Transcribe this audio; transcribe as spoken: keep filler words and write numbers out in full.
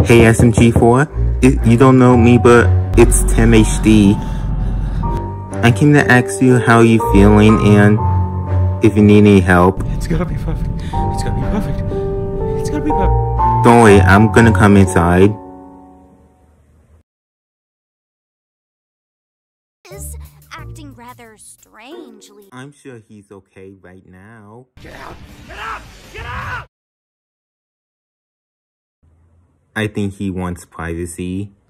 Hey S M G four, it, you don't know me, but it's TimHD. I came to ask you how you feeling and if you need any help. It's gonna be perfect. It's gonna be perfect. It's gonna be perfect. Don't worry, I'm gonna come inside. Is acting rather strangely. I'm sure he's okay right now. Get out! Get out! Get out! I think he wants privacy.